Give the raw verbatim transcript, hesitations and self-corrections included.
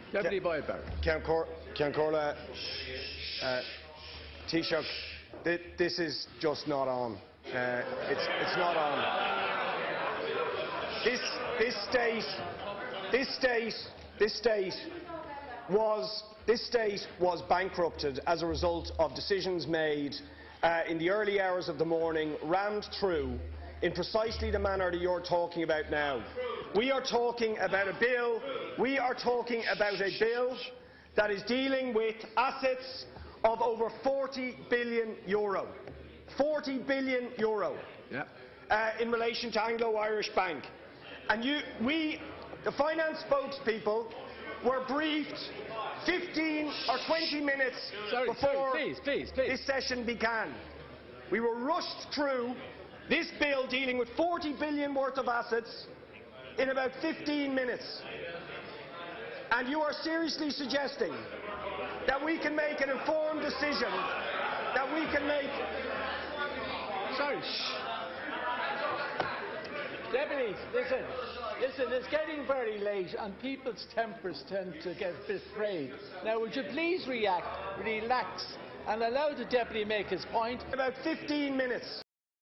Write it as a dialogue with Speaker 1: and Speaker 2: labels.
Speaker 1: Deputy Boyd Barrett.
Speaker 2: Ceann Comhairle, uh, Taoiseach, th this is just not on. Uh, it's, it's not on. This, this state, this state, this state was, this state was bankrupted as a result of decisions made uh, in the early hours of the morning, rammed through in precisely the manner that you're talking about now. We are talking about a bill, we are talking about a bill that is dealing with assets of over forty billion euro. forty billion euro
Speaker 1: Yeah.
Speaker 2: uh, in relation to Anglo Irish Bank. And you, we, the finance spokespeople, were briefed fifteen or twenty minutes
Speaker 1: Sorry,
Speaker 2: before
Speaker 1: sorry, please, please, please.
Speaker 2: this session began. We were rushed through this bill dealing with forty billion worth of assets in about fifteen minutes. And you are seriously suggesting that we can make an informed decision, that we can make...
Speaker 1: Sorry. Deputies, listen. Listen, it's getting very late and people's tempers tend to get a bit frayed. Now, would you please react, relax, and allow the Deputy make his point?
Speaker 2: About fifteen minutes.